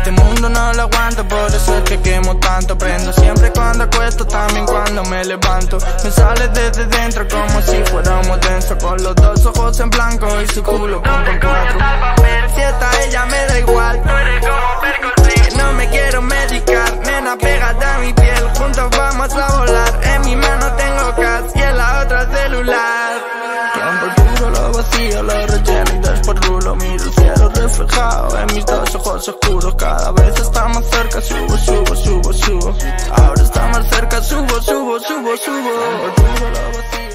Este mundo no lo aguanto, por eso es que quemo tanto. Prendo siempre cuando acuesto, también cuando me levanto. Me sale desde dentro como si fuéramos denso, con los dos ojos en blanco y su culo con cuatro. Si está ella me da igual, no me quiero medicar. Nena, pégate a mi piel, juntos vamos a volar. En mi mano tengo gas y en la otra celular. Rompo el puro, lo vacío, lo relleno y después rulo. Miro el cielo reflejado en mis dos ojos oscuros. Cada vez está más cerca, subo, subo, subo, subo. Ahora está más cerca, subo, subo, subo, subo. Rompo el puro, lo vacío.